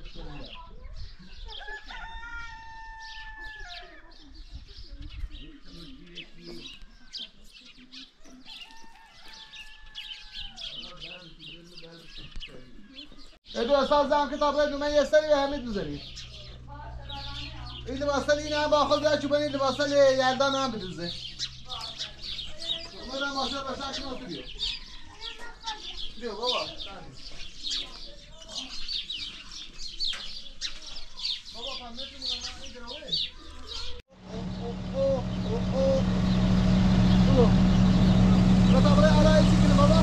ادو اصلا زم کتاب ادو من یه سری به همین دوزاری این لباسا این هم با خود داشت بنی لباسا یلدان هم بدوزه من ماشا باشن کنم تو بیا بابا بابا فهمیدی من این دروه کتاب را علای چی کنه بابا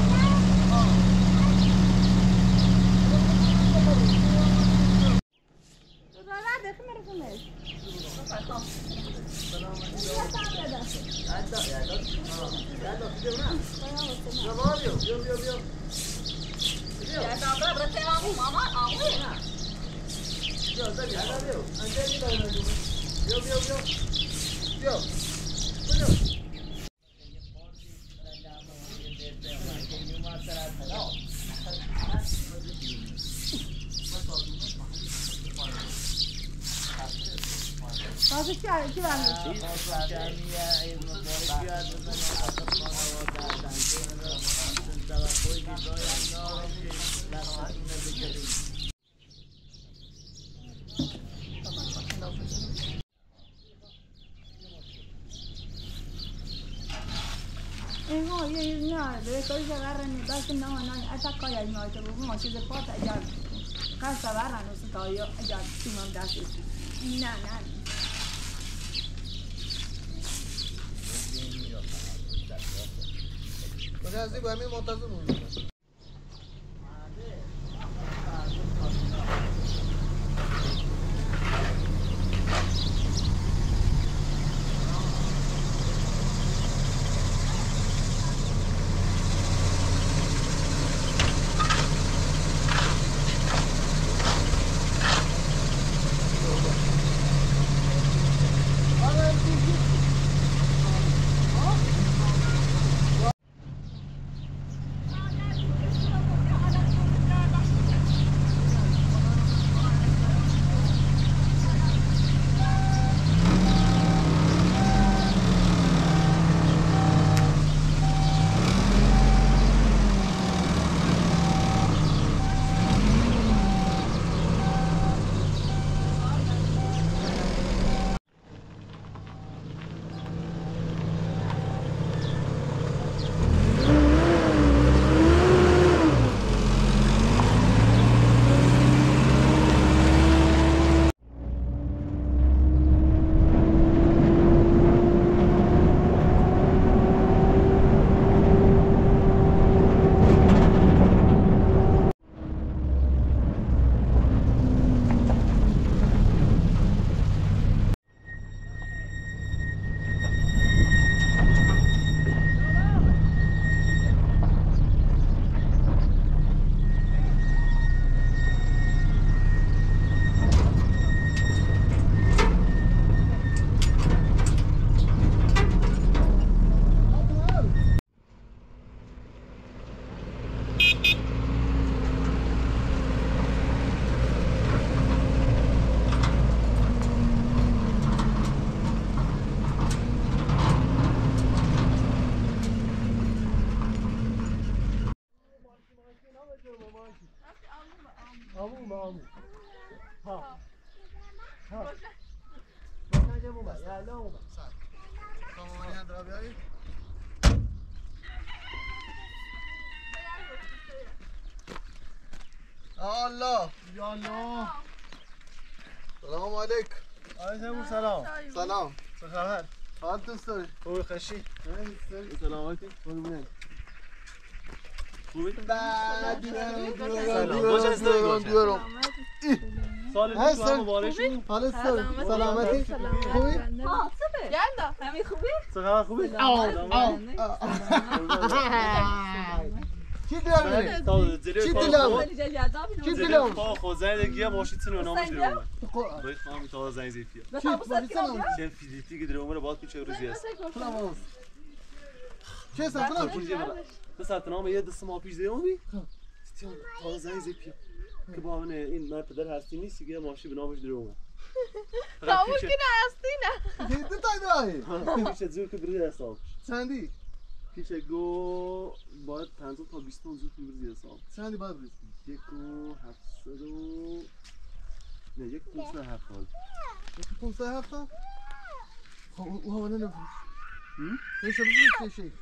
Bazı çay vermiş. No, io no, deve cose agarrano, basta no, attacca ai noi, ma si porta già. Casa agarrano sto io, già si manda su. No, no. Mas assim, vai me montar todo mundo. عمو ها ها باشه عمو یا لا عمو صح تمام یاد را بیاری الله یا الله سلام علیکم علیکم سلام سلام چه خبر حالتون چطوره خوبی خشی سلامتی قربونت خوبی سلام دیارم سال دیگه مبارک شد حالت سلامتی خوبی ها خوبه یالا همین خوبی چه خبر خوبی چی داری؟ چی دلم؟ چی دلم؟ خوزه دیگه ماشیتون رو نامش دارم. باید خواهم تا زنگ زیفیه. چه فیزیکی که در عمر باید پیش روزی است. چه ساعتی؟ تو ساعت نام یه دست ما پیش دیومی. تا زنگ زیفیه. که با من این پدر هستی نیستی که ماشین بنامش در اومد خاموش که نه هستی نه دیده تایی پیش زور که بری حساب چندی؟ پیش گو باید 50 تا 20 زور که بری حساب چندی باید برسیم؟ 1,700 نه 1,570 1,570 خب او حواله نفروش هم؟ بشه بفروش شیخ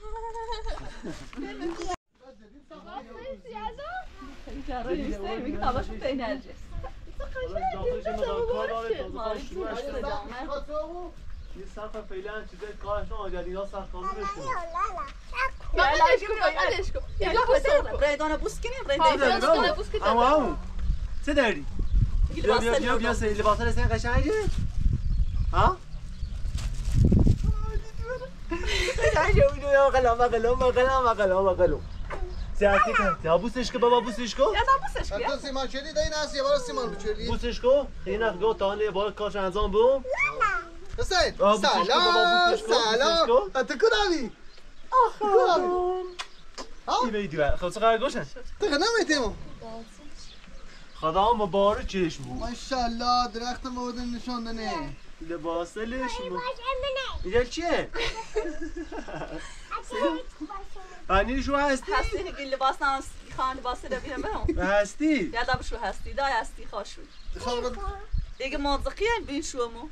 جراحی نیسته میگه همشون به نرجس داخلش مدار کار داره تازه کار شروع شده خاطرمو این سقف فعلا چیزای کارشون آجادینا سخت کامل بشه مامدش کن یا بسر برایدانه بوس کنیم برایدانه بوس کنیم اما چه داری؟ بیا سری لباسا رسن قشنگه ها؟ سیاسی که بوسش که بابا بوسش کو یا بوسش تو سیمان چلی دایی ناس یه بار سیمان بچلی بوسش کو این اخگو تانه بار کارش انجام بو حسین بوسش کو، بابا سلام بوسش کو، بوسش سلام کو. انت کدامی این ویدیو خب چه قرار گوشن تو نمیتیم خدا مبارک چشم بو ماشاءالله درخت مورد نشان دنه لباس لشم اینجا چیه؟ پنیر شو هستی؟ هستی که لباس ناس خان لباس رو بیرم برام هستی؟ یادا بشو هستی دای هستی خوشو دیگه موزقی هم بین شو مو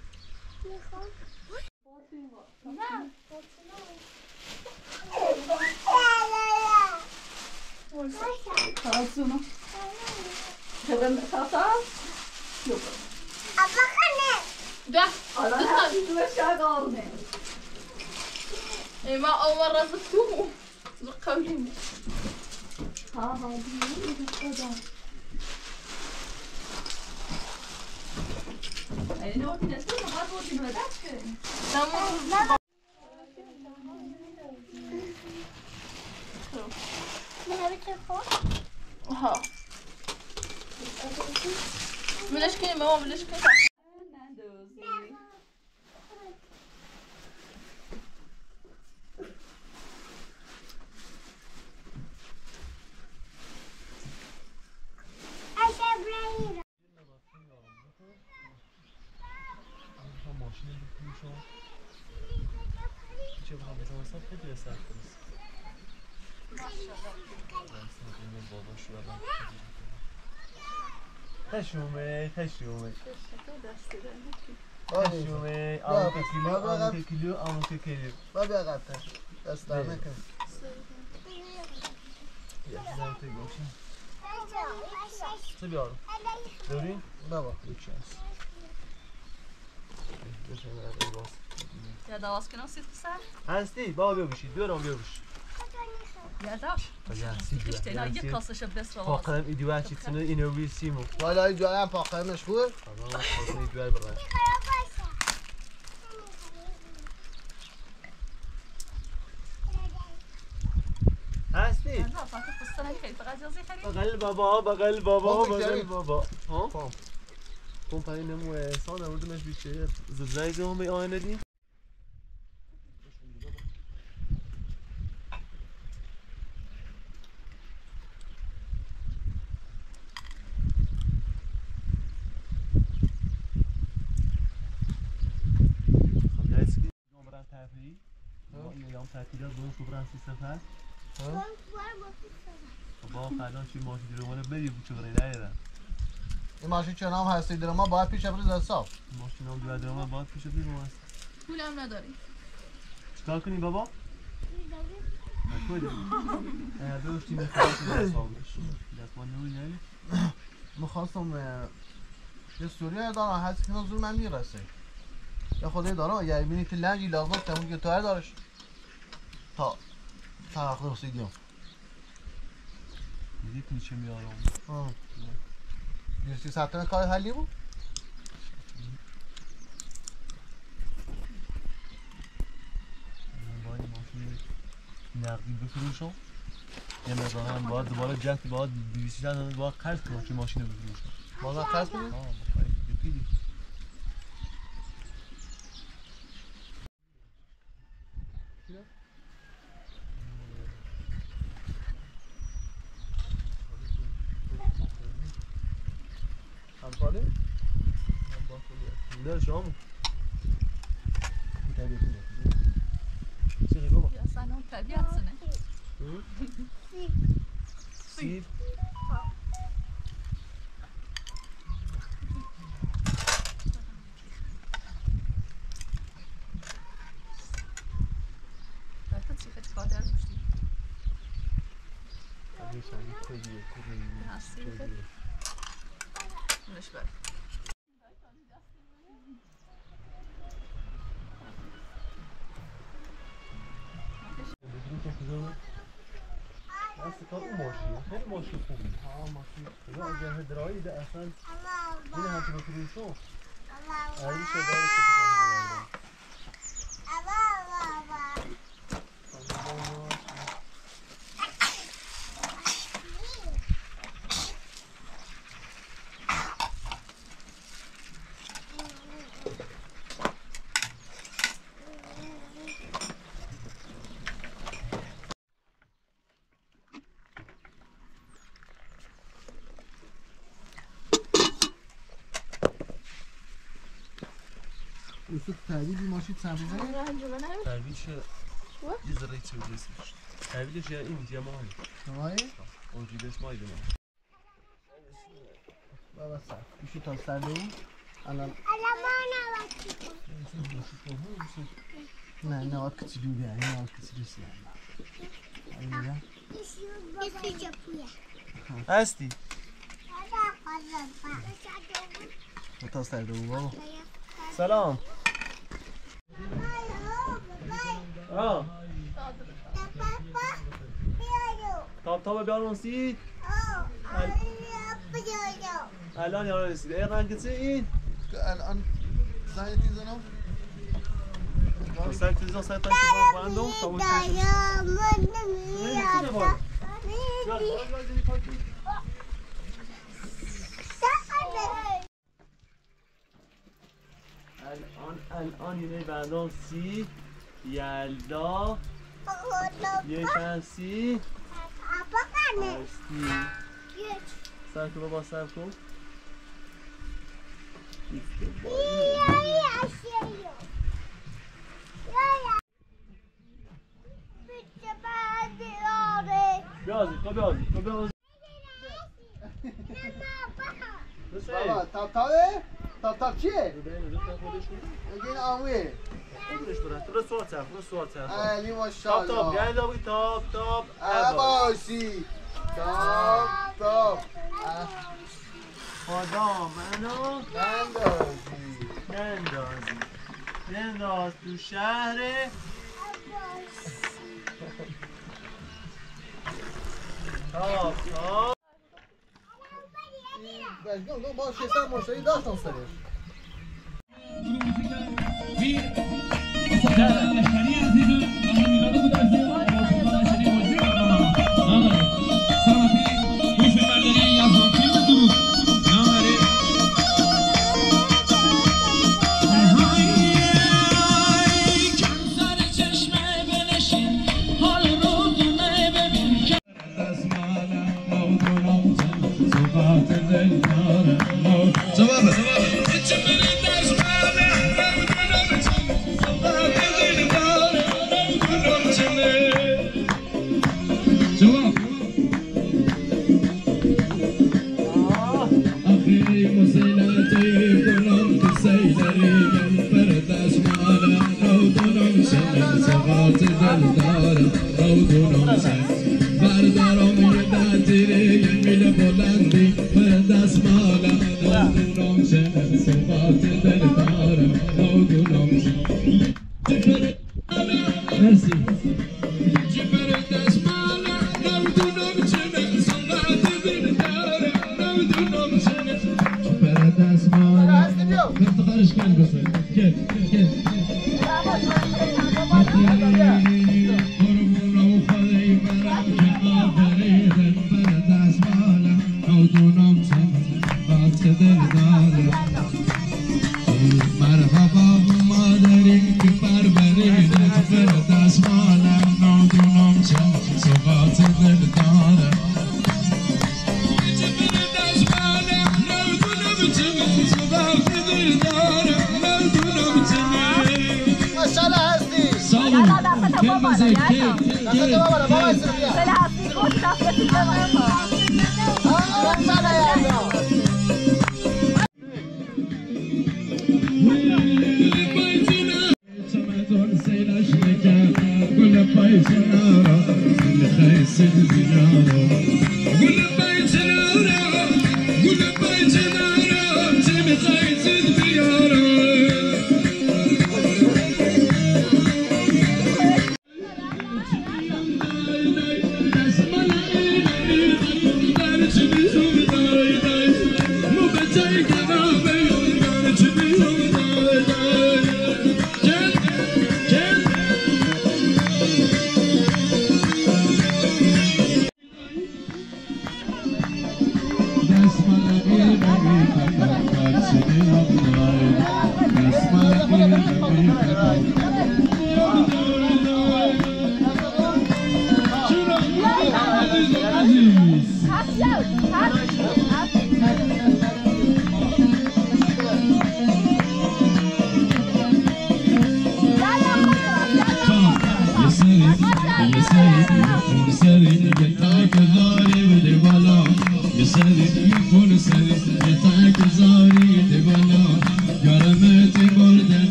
خلاصونو خبرم تاتا ابا خانه ده حالا تو شغالنه ما اول مرة زدتوه زقاوين ها دي نوع من السنة ما تقولي ما ها منش كلمة ما منش كلمة خشومه خشومه خشومه آمو کیلو بابی عقب‌تر دست در نکن چه بیارم؟ داری؟ بابا یکی هست یا دواس کنم سیت سر هستی؟ بابا بیا بشید بیارم بیا بشید یا داش işte na yık kasışa bes var. Bakalım idüel çıksın اینو بیسیمو والا این جایی هم پاقه مشهور tamam fazla idüel bırak هستی؟ نه فقط فستان خیلی فقط جزئی خرید. بغل بابا بغل بابا بابا بغل کردی؟ بابا ها؟ پام کمپانی نمو احسان آوردمش بیشه زبزایی زمه آینه دی تفریحی این ایام تعطیلات برو تو برن سی سفر با خدا چی ماشین رو مال بری بود چه برای نیدن این ماشین چنام هستی در ما باید پیش بریز حساب ماشین هم دو در ما باید پیش بیرون هست پولم نداری. چیکار کنی بابا؟ نکوی داشتی میخواستی حسابش دستمان نوی نهی میخواستم یه سوریه دارم هست که زور من میرسه یا خدای دارم اگر بینی که لنجی لازم تمون گیتار دارش تا آخر رسیدیم دیدی کنی چه میارم دیرسی ساعتن کار حلی بود من باید ماشین نقدی بفروشم یه مقدار هم باید دوباره جهت باید 200 باید قرض کنم که ماشین رو بفروشم بازم قرض کنی؟ یکی خاله نه شامو چه بابا یا سلام طبیعت سنه سیب تو چی خیلی کادر داشتی؟ همیشه کلیه هستی خیلی نش بر دست کار اون ماشینه خیلی ماشین خوبی ماشین اگه هدرایی ده اصلا این همچه بفروشو علی شداره Usta təhvil maşın çəmizə? تحویلش یه ذره چه اسمش تحویلش یا این یا ماهی Tamam. اونجیلش ماهی دونه Baba sağ. Üşü tasarlı. Anam. Ne ne var küçülüyor yani ne var küçülüyorsun yani. Aynen ya. هستی Tasarlı baba. سلام آه تاب بیارونسی الان یارو رسید ای رنگ چه این الان زنی زنم. سر تلویزیون سر تا باندم تموم الان یه بندان سی یلدا یه شنسی هستی سر کن بابا سر کن بیازی Baba tap چیه؟ این آمویه تو سوال سر علی ماشاءالله تاب یعنی دابی تاب عباسی تاب خدا منو ننداز تو شهر تاب با 600 مشتری داشتم سرش Thank you. ماشاءالله هستی يلا دفتر بابا لا دست بابا بابا اسرفیا سلا هستی خوش دفتر بابا ماشاءالله یاردا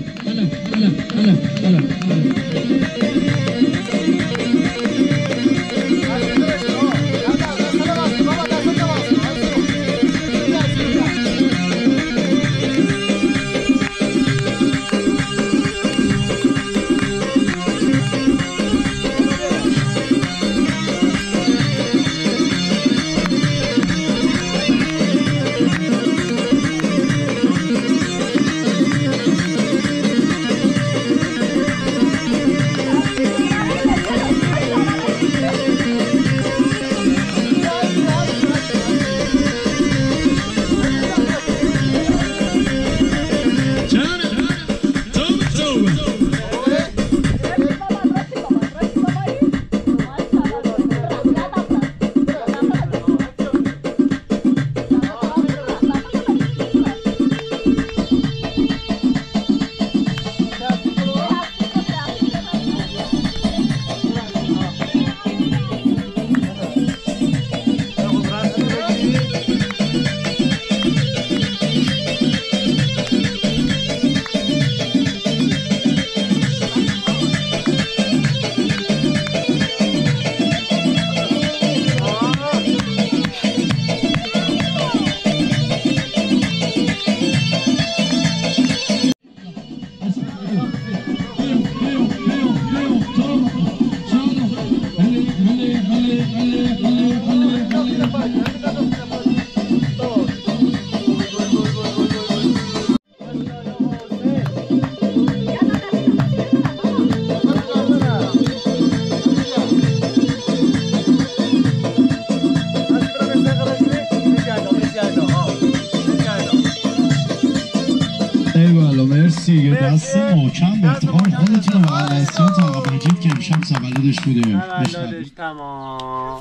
مرسی دست محکم به افتخار خودتون و علیسیان تا مجید که امشب تولدش بوده. تولدش تمام.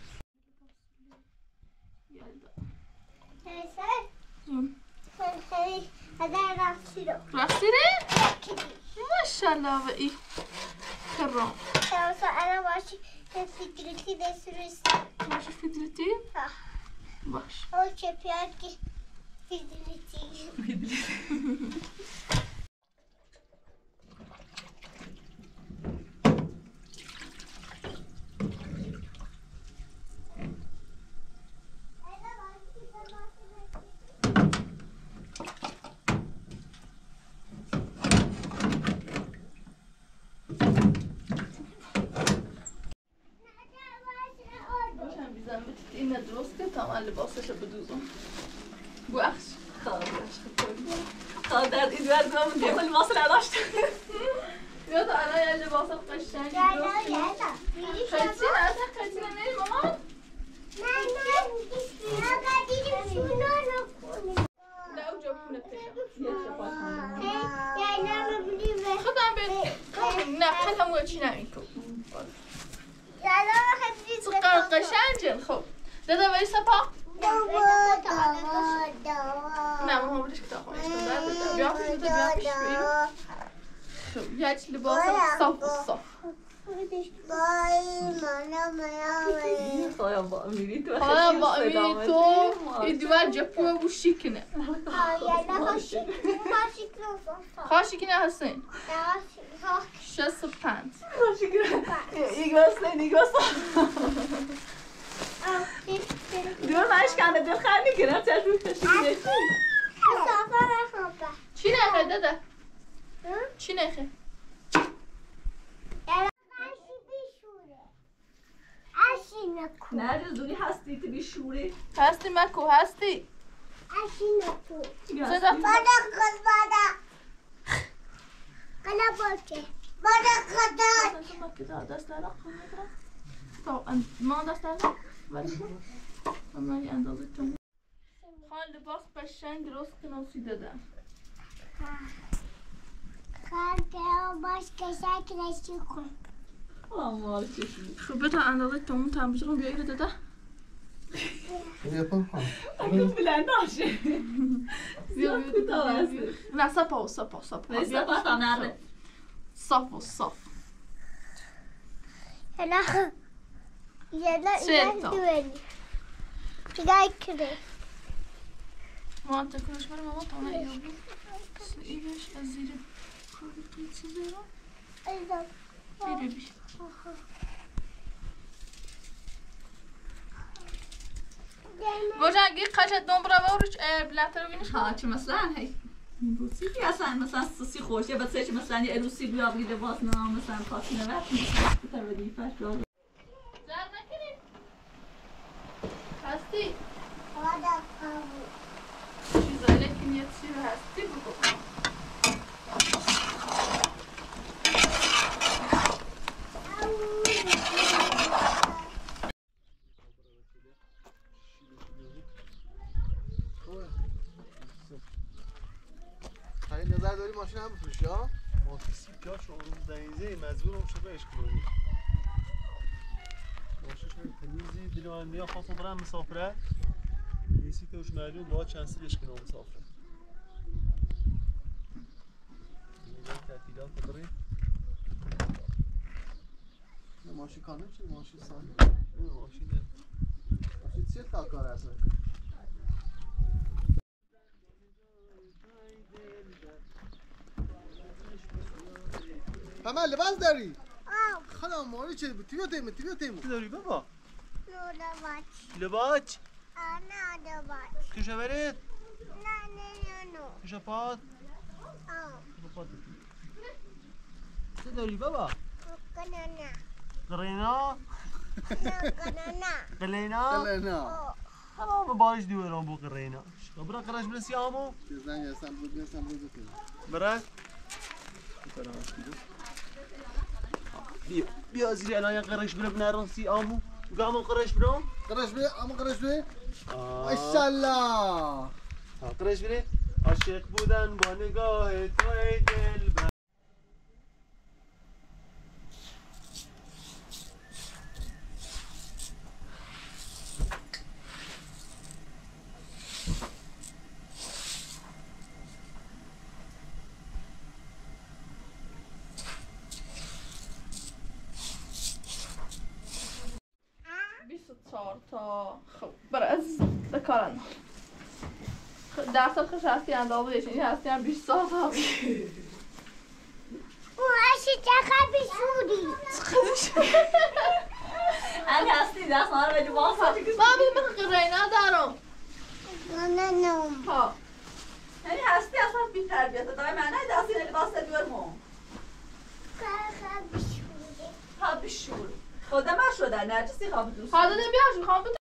رقصی ره؟ ماشالله و ای کرام انا باشی فیدرتی دسترس باشی فیدرتی؟ باش او چه پیاد که فیدرتی این درست که تمام لباسش بدوزم بخش خواهد در این ورد من دیگه لباس نداشت بیاد الان یه لباس قشنگ درست خیلی نمیری مامان؟ نه اونجا خونه خودم به نه خیلی چی نمید تو قشنگن خب دادا وای سپا نه ما همونش که تا خونش کنم بیا پیش بیرون خب یک لباس صاف و صاف خواهیم با امیری تو این دوار جپو بو شیکنه خواه شیکنه هستین 65 دور منش کنده دل خیلی میگیرم چه روی تشکیل چی نخه داده؟ چی نخه؟ نه رزوری هستی تو بیشوری هستی مکو هستی بادا قلا باشه بادا دست درق تو ما دست درق ولی من یه اندازه تو خان لباس قشنگ درست کناسی دادم خان باش کشک رشی کن خب بتا اندازه تو اون تنبیزرون بیایی رو داده یکم خان اگه بلند باشه بیا نه سپا صاف هلا یلا دولی چگاه کره ما تکنش برای ماما تا نه ایو ایوش از زیره چیزی رو ایدم بیره بیش Božági qaşat Dombrová uruç blatero viniş ها چه مثلا هی روسی که اصلا مثلا سوسی خوشه بعد چه مثلا یه روسی بیا بگیره باز نه مثلا پاس نوت مثلا وظیفه‌اش رو زر نکنید هستی خدا قبول چیزایی که نیت چی رو هستی بگو خیلی نظر داری ماشین هم بفروشی ها؟ ماشین سیکاش اون دنیزه مزبور هم شده عشق کنی ماشین شده تمیزی دل من نیا خواستم برم مسافره نیسی که اوش معلوم باید چند سیل عشق کنم مسافره اینجا تعطیلات داری؟ ماشین کانون چی؟ ماشین سالی؟ ماشین ماشین چیه تا کار اصلا؟ همه لباس داری؟ خدا ماری چه بود؟ تیمو چی داری بابا؟ لباس لباس؟ نه لباس توشه برید؟ نه توشه پاد؟ آه چی داری بابا؟ کنانا قرینا؟ قلینا؟ نه همه باش دیوران بو قرینا برا قرش برسی آمو؟ زنگ هستم بود برای؟ بیا زیری الان یه قرش بره بنرسی آمو گامو قرش برو؟ قرش بی اما قرش بی ماشاءالله قرش بره؟ عاشق بودن با نگاه توی دل بر 24 تا خب برای از کارن درصد خوش هستی اندازه این هستی هم 20 ساعت هم واشی چقدر بیشوری اگه هستی دست ما رو بده باز ساعتی که من بیدیم قرینا دارم نه ها یعنی هستی اصلا بی تربیت دای معنی دستی لباس دیور مو چقدر بیشوری ها بیشور خودم ها شده نرجسی خواب دوست حالا دیم بیاشون خواب بده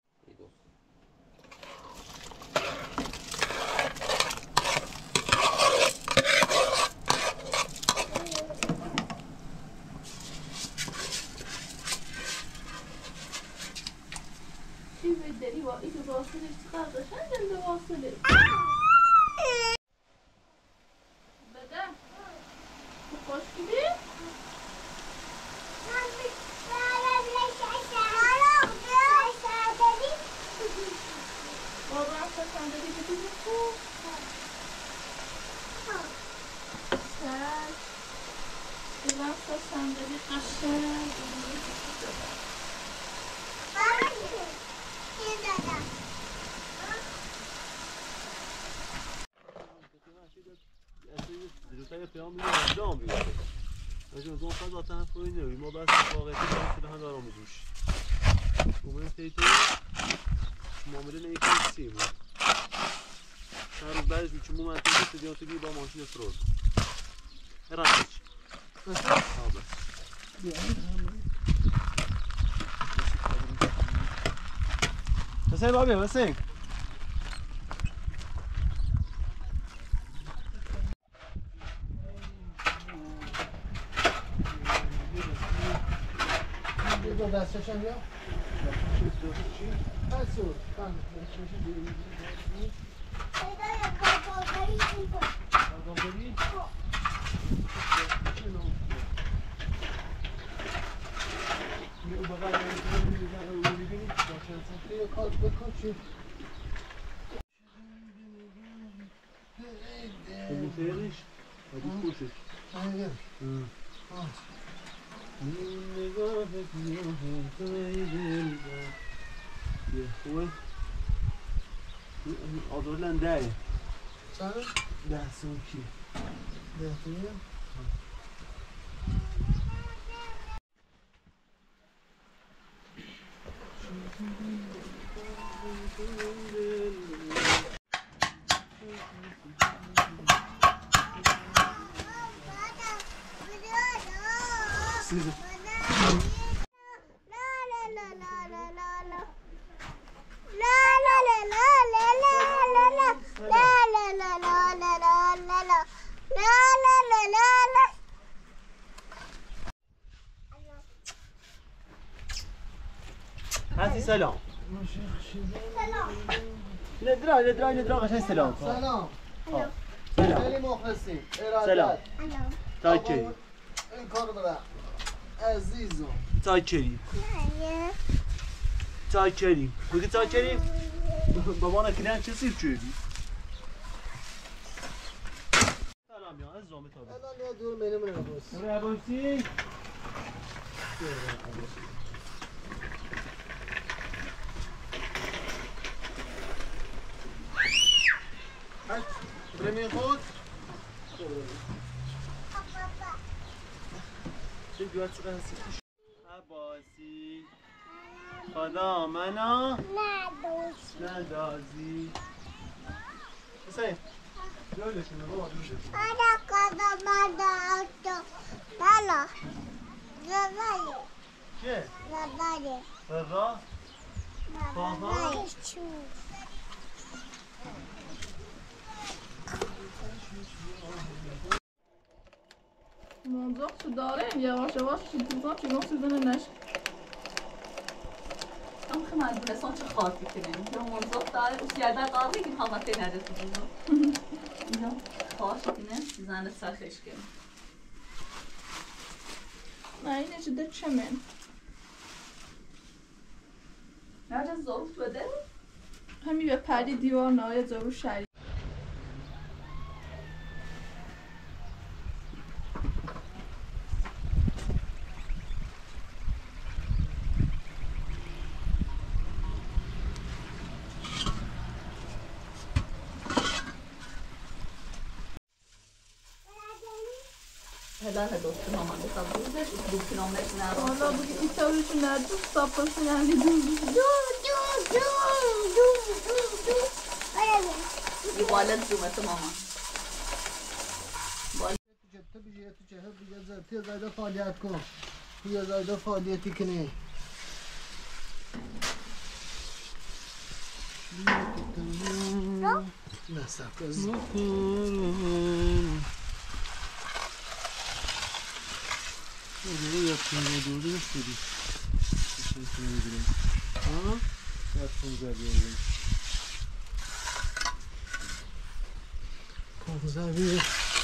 داری با این واصلش چقدر قشنگه به واصله بده خوش دیدی؟ بابا اصلا صندلی بدید خوب سر بابا اصلا صندلی قشنگ زیروتای پیام میگه انجام بیاره از اون قد واسه فوری نوی ما بس واقعیتی داریم هم دارم بزوش اومن تیتو معامله نیکی سی بود هر روز بعدش میچون مومن تیتو سدیانتی بی با ماشین فرود رفتش آبه حسین بابی حسین دستشم بیا هستو آدولن ده چند؟ 10 سال کی 10 تومن هاتي سلام. ندرا قشنگ سلام. سلام. سلام. خیلی مخلصیم. سلام. تاکری. این کار برم. عزیزم. تاکری. تاکری. بگی تاکری؟ بابانا کنن چه سیف چویدی؟ سلام یا عزیزم تابه. الان یا دور منو نبوس. برو عباسی. برمی خود. چه بیاد چقدر هستی؟ عباسی. خدا منو ندازی. حسین. جالشونه بابا دوشتون. بالا چه؟ بابا بابا؟ بابا؟ منظور تو داره یواش یواش چیزا چی گفت سیزن نش هم خیلی مجبورستان چه خاطی کنیم که منظور داره اوش یاده قاضی که همه تین هده تو اینجا خواهش کنیم زن سرخش کنیم نه اینه جده چمن نجا ظروف بده همین به پری دیوار نایه ظروف شری هلا دوست مامان بسا بوزش دوست نامش نه والا بگی این طوریشو ندوست ساپاسی یعنی دوست یه والد دومت مامان تو بیجه تو چه بیجه زرتی زایده فعالیت کن بیا زایده فعالیتی کنی نه سرکازی یادتون دوری نشدی چشتون میگیریم ها؟ یادتون زدیم 15 بیه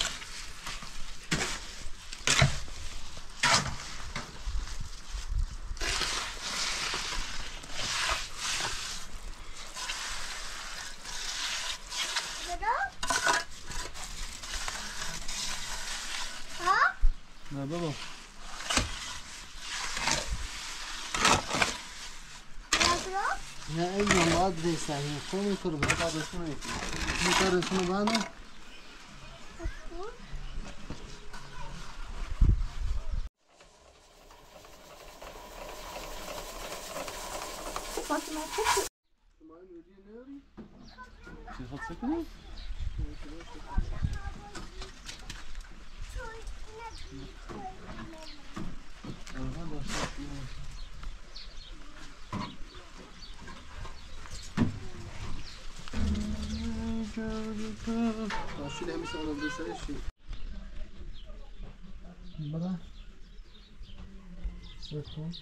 نه بابا نه این باید ریستنی خون این کارو باید رسونه ایتی این کار رسونه بانه فاطمه خوب چی خود سکنی؟ باشی همیشه آرام بسرشی بله بکن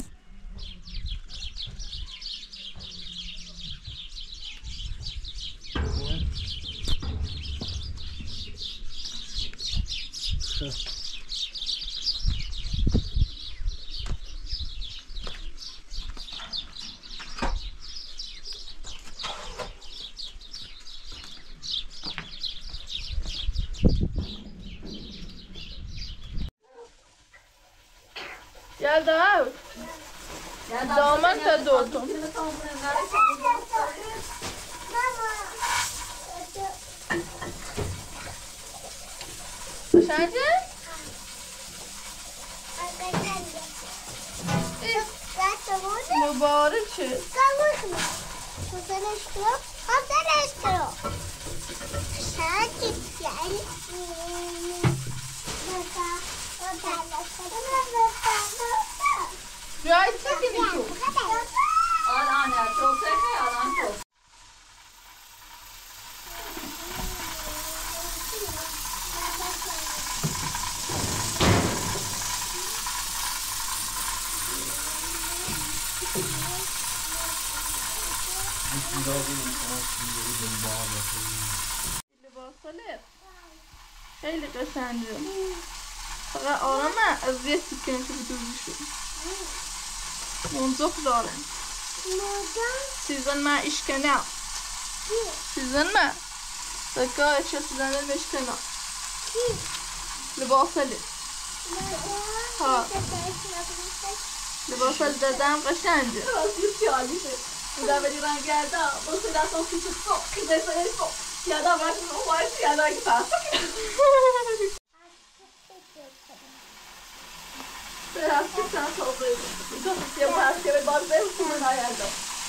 Gel daha av. Daman ta dotum. Sence? Mübarek şey. جای چکنی تو الان تو سخه الان تو لباساله خیلی قشنگه فقط آرامه از یه سکن که بدوزی شد منزق داره سیزن ما اشکنه سیزن ما دکا اشیا سیزن المشکنه لباساله ها لباسال دادم قشنگه راستی عالیشه بودا بری رنگ گرده بسه دستان پیچه صبح که دسته صبح یادا باید نوعی یادا اگه پاسا به هستی چند صبحه یه پاس که به باز به حکومه نایرده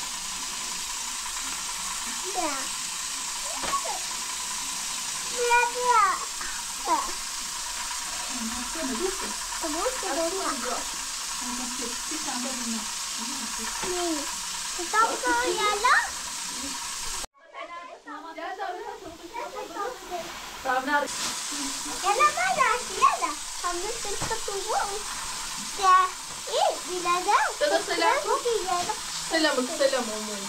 سلام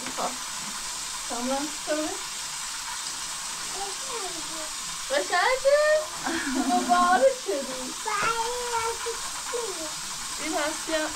تمام قشنگه مبارک شدی این هست یا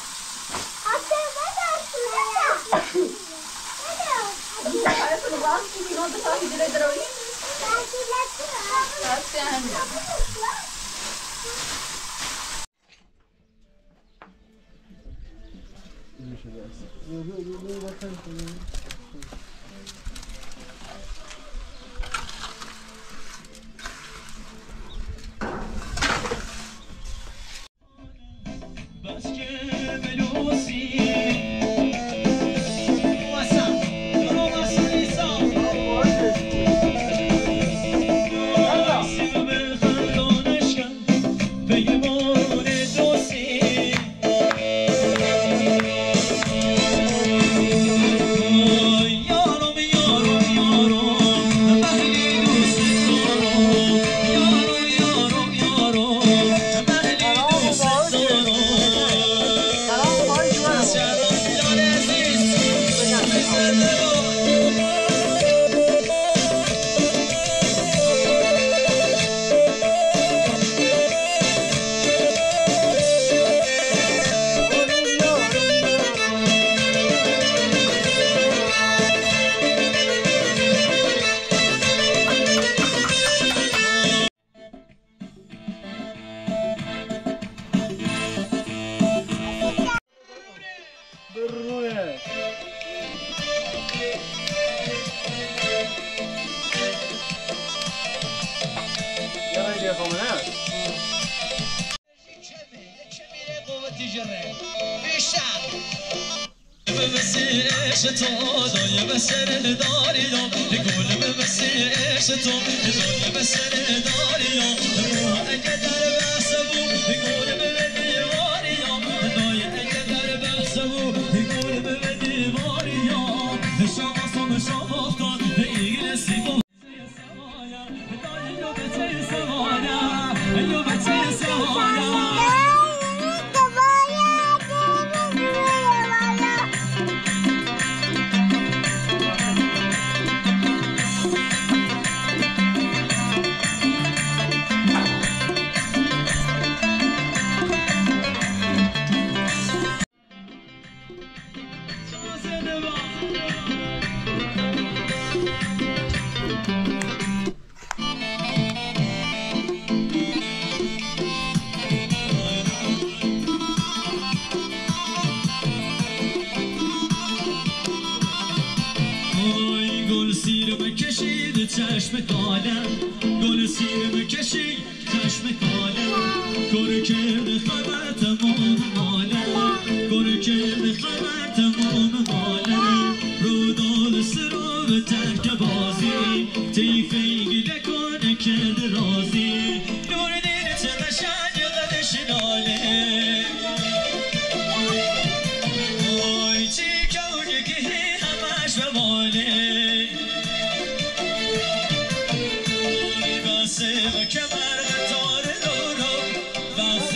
چشم کالم گل سیر کشی چشم کالم گل کرد خبر تمام عالم گل کرد خبر تمام عالم رو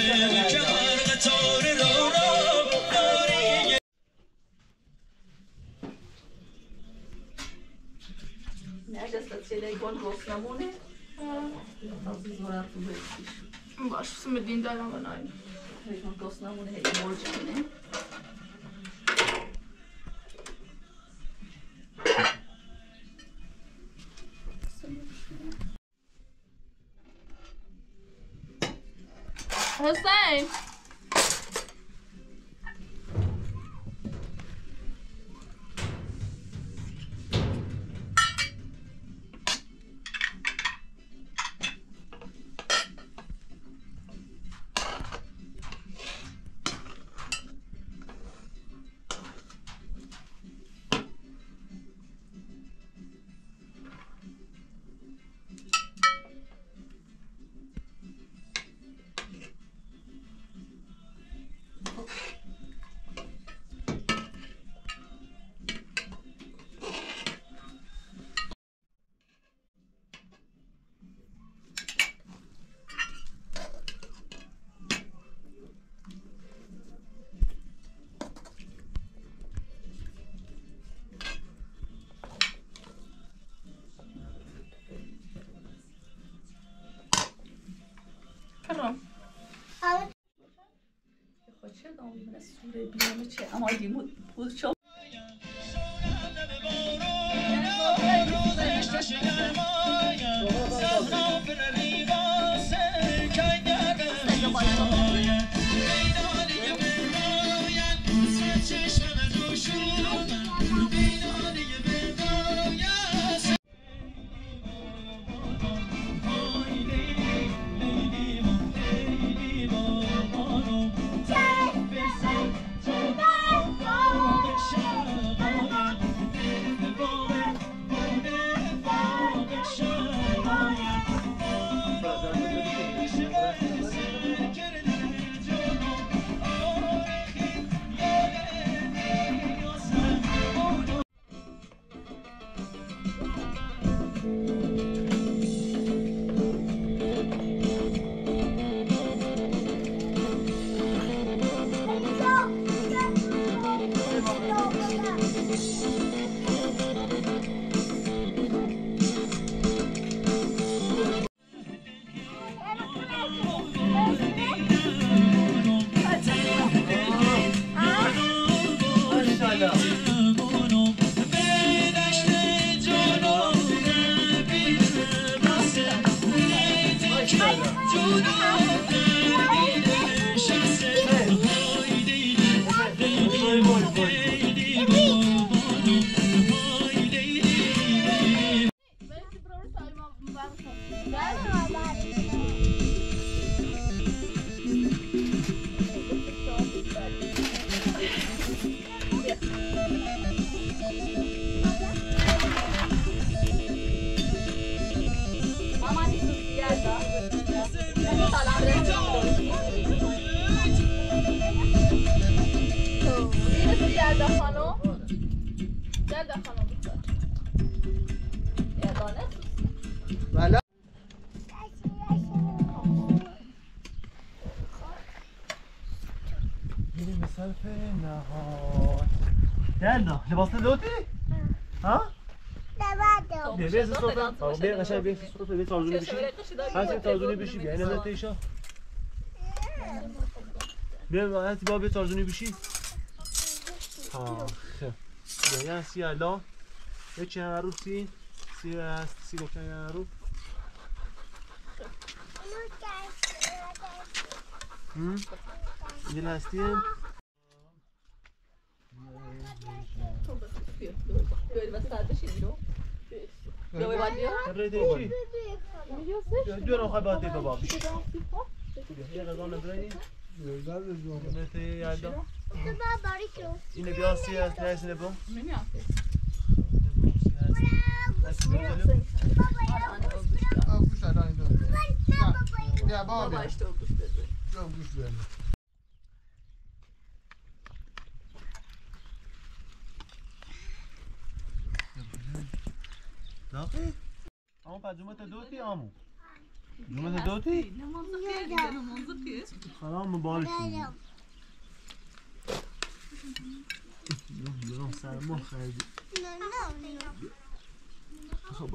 که هر قطار رو داری. نه دستت چه دیگون گفت نمونه از زورت رو بگیش باش بسیم دین دارم و نایی دیگون گفت نمونه هی مرج کنه حسین کرم خود چه دامی من سوره بیامه چه اما دیمون بود چه يلا لباس دلوقتي؟ ها؟ لبادو بیا بیس صورت بیا قشنگ بیس صورت بیا ترجمه بشی هستی ترجمه بشی بیا اینم نتیشا بیا هستی بیا ترجمه بشی ها خب بیا سی الان یه چند رو سی است سی گفتن رو یه هستیم دو خواهی باید بابا یه غذا نبرایی اینه بیا سی هست نیست نبون گوش الان این دو بیا بابا بیا گوش بیا داخل؟ اما پجومت دوتی آمو جمعه دوتی؟ نه منطقیه دیگه نه منطقیه خرام مبارک برام سرما خیلی خب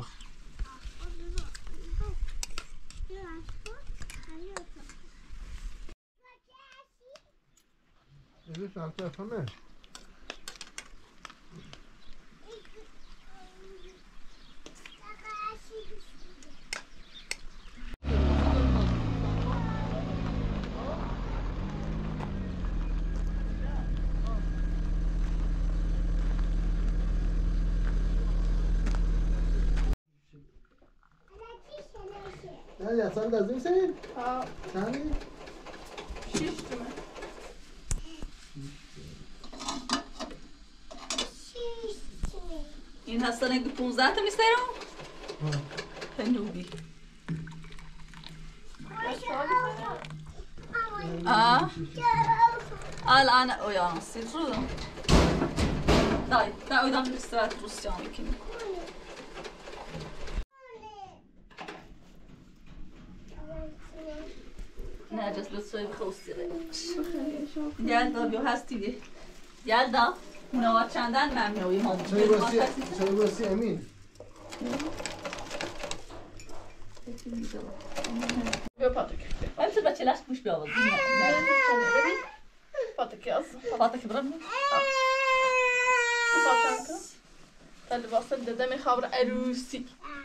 Is aan het van mij? Ja, zijn dat niet zijn? ها Zijn die? 6 تومن این هستن اگه 15 تا میسترم هنوبی الان اویان سیرو دای اویدان استرات روسیا میکنی نه جس لطفاً بخواستی یلدا بیو هستی یلدا نوع چندن ممنوعی ما چه باسی امین بیا پاتک باید تو بچه لشت گوش بیاوز ببین پاتک از پاتک برم پاتک تل واسل داده میخوام عروسی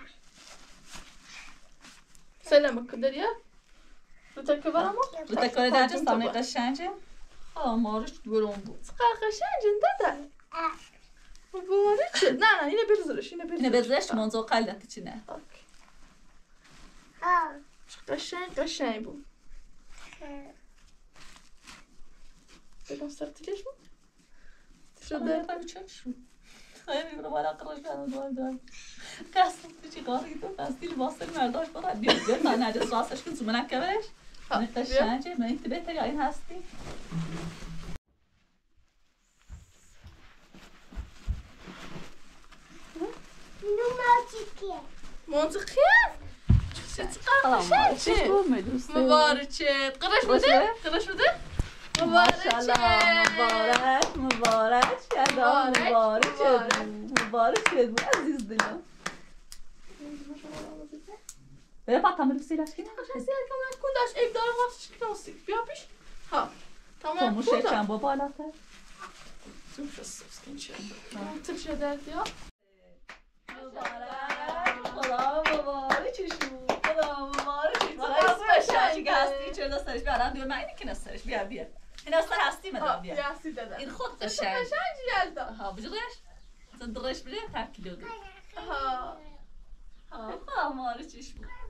سلام کدریا رو تکه برامو رو تکه در جستانه قشنجه مارش برون بود قشنجه داده مبارکه نه اینه بذارش اینه بذارش منزو قلت چی نه قشنگ بود بگم سرتیلش بود شده بگم چه شد خیلی برو بالا قرش برم دوار قصد تو چی قاری تو قصدی واسه مرداش برد بیاد من نجس راستش کن زوم نکبرش من قشنجه من اینت بهتر این هستی منطقیه قشنگه مبارکه قرش بوده مبارک شد مبارک شد عزیز دلم بیا پاتم رو سیلش کنی قشنگ کاملا کنداش ایب داره واسش کناسی بیا پیش ها تو تمام موشه چند با بالاتر زوم شستوس کنچه ترشه درد یا خدا مبارکش بود خدا مبارکش بود که هستی چه دستش بیارم دیگه من اینی که نسترش بیا این اصلا هستی مدام بیا این خود قشنگ یلدا ها بجدش درش بله ترکیل ها مبارکش بود